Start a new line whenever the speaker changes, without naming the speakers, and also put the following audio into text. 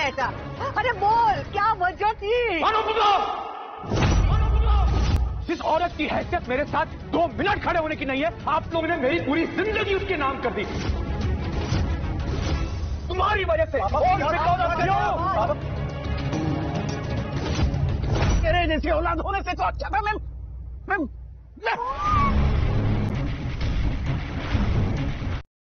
ऐसा? अरे बोल, क्या वजह थी?
जिस औरत की हैसियत मेरे साथ 2 मिनट खड़े होने की नहीं है, आप लोगों ने मेरी पूरी जिंदगी उसके नाम कर दी। तुम्हारी वजह से।
तेरे जैसी औलाद होने से तो अच्छा था मैं